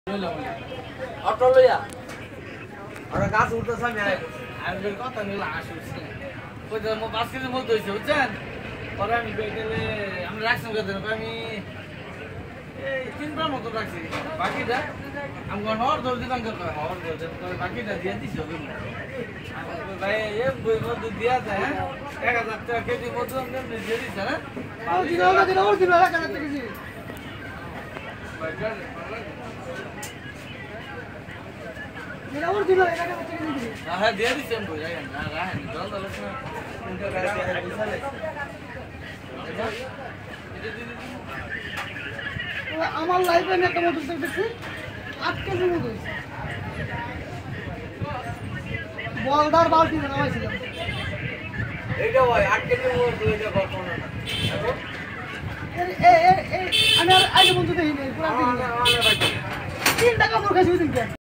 auto লইয়া ওরা গাছ উঠতেছে আমি কথা নিলাম আসছে ওই যে 5 কেজি মতো হয়েছে বুঝছেন পরে আমি গেলে আমি রাখছি আমি এই 3 বার মতো রাখছি বাকিটা আমি হর ধরে দিলাম হর ধরে বাকিটা দিয়ে দিছি ভাই এ বই মতো দিয়া যায় 1000 টাকা কেজি মতো আমি দিয়ে দিছি না দিন 1000 টাকা কেজি मेरा और दिलो एका का चिकन दी हां दे दी सेम हो जाएगा ना रहा है चल चल उसमें उनका पैसा ले वो আমার লাইফে না একটা মধু দেখছি 8 কেজি মধু বলদার বালতি বানাইছিল এইটা ভাই 8 কেজি মধু এটা কত না আমি আর আইলে মধু দেই নাই পুরো দিন 3 টাকা মোর কাছে দিন